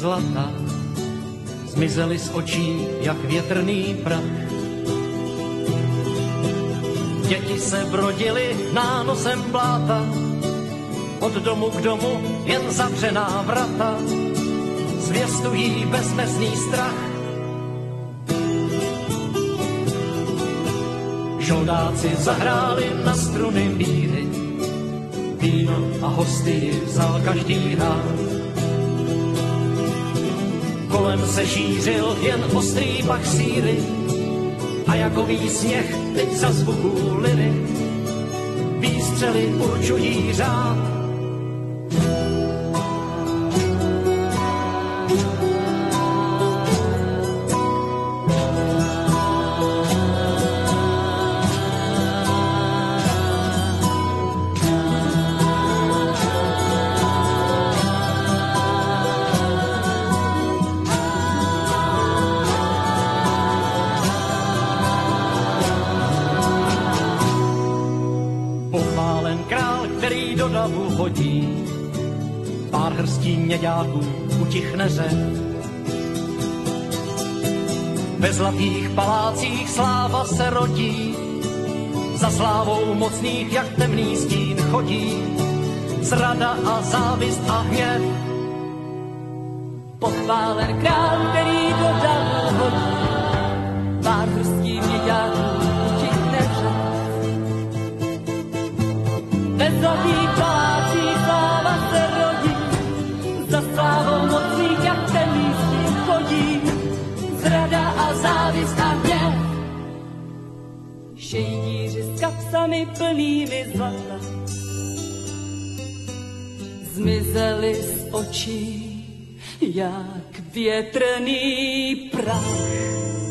zlata zmizely z očí jak větrný prach. Děti se brodily nánosem bláta, od domu k domu jen zavřená vrata zvěstují bezmezný strach. Žoldáci zahráli na struny míry, víno a hostii vzal každý rád. Kolem se šířil jen ostrý pach síry a jako výsměch teď za zvuků liry výstřely určují řád. Pár hrstí měďáků utichne řev. Ve zlatých palácích sláva se rodí, za slávou mocných jak temný stín chodí zrada a závist a hněv. Pochválen král, který do davu hodí, pár hrstí měďáků utichne řev. Ve zlatých palácích sláva se rodí, za slávou mocných jak temný stín chodí zrada a závist a hněv. Šejdíři s kapsami plnými zlata zmizeli z očí jak větrný prach.